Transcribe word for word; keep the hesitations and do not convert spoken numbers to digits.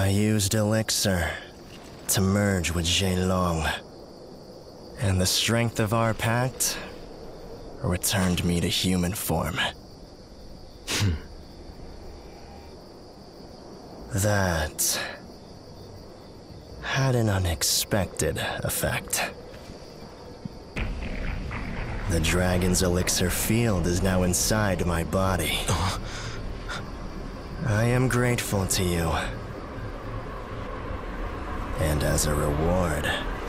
used elixir to merge with Long, and the strength of our pact returned me to human form. That had an unexpected effect. The dragon's elixir field is now inside my body. Uh. I am grateful to you. And as a reward,